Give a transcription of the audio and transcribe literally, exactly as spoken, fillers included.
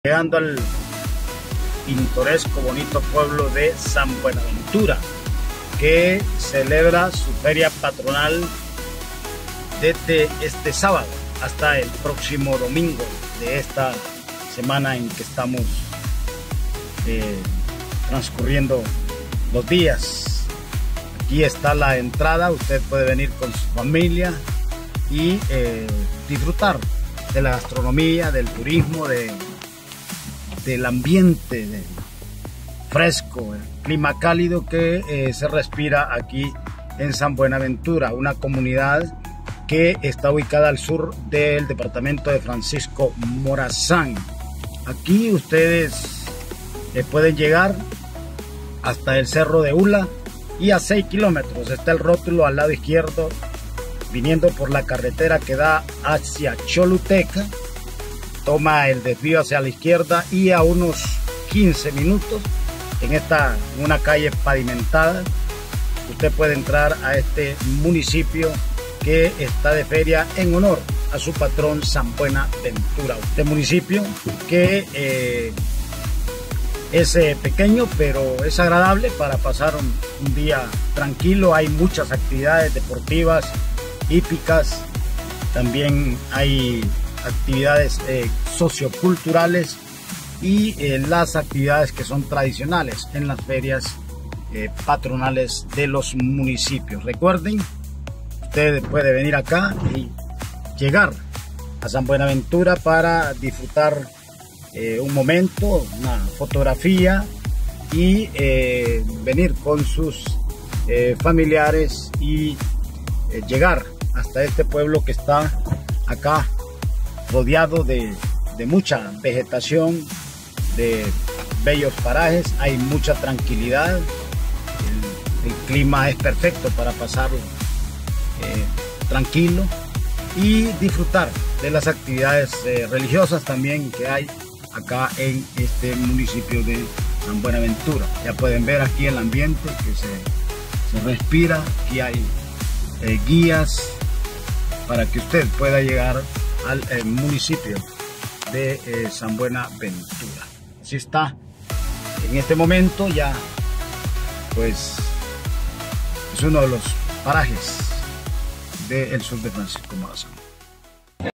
Llegando al pintoresco, bonito pueblo de San Buenaventura, que celebra su feria patronal desde este sábado hasta el próximo domingo de esta semana en que estamos eh, transcurriendo los días. Aquí está la entrada, usted puede venir con su familia y eh, disfrutar de la gastronomía, del turismo, de del ambiente de fresco, el clima cálido que eh, se respira aquí en San Buenaventura, una comunidad que está ubicada al sur del departamento de Francisco Morazán. Aquí ustedes eh, pueden llegar hasta el Cerro de Ula y a seis kilómetros está el rótulo al lado izquierdo, viniendo por la carretera que da hacia Choluteca. Toma el desvío hacia la izquierda y a unos quince minutos en esta en una calle pavimentada usted puede entrar a este municipio que está de feria en honor a su patrón San Buenaventura. Este municipio que eh, es eh, pequeño, pero es agradable para pasar un, un día tranquilo. Hay muchas actividades deportivas, hípicas, también hay actividades eh, socioculturales y eh, las actividades que son tradicionales en las ferias eh, patronales de los municipios. Recuerden, usted puede venir acá y llegar a San Buenaventura para disfrutar eh, un momento, una fotografía y eh, venir con sus eh, familiares y eh, llegar hasta este pueblo que está acá rodeado de, de mucha vegetación, de bellos parajes, hay mucha tranquilidad, el, el clima es perfecto para pasarlo eh, tranquilo y disfrutar de las actividades eh, religiosas también que hay acá en este municipio de San Buenaventura. Ya pueden ver aquí el ambiente que se, se respira, aquí hay eh, guías para que usted pueda llegar al eh, municipio de eh, San Buenaventura. Así está en este momento, ya pues es uno de los parajes del sur de Francisco Morazán.